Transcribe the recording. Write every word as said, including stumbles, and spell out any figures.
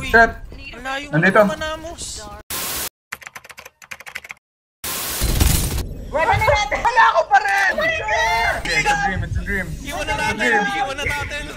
eh. Shit! Ang layo mo Nandito. naman, Amos. Wala na natin! Wala ako pa rin! Okay, it's a dream, it's a dream. Iwan na natin, iwan na natin.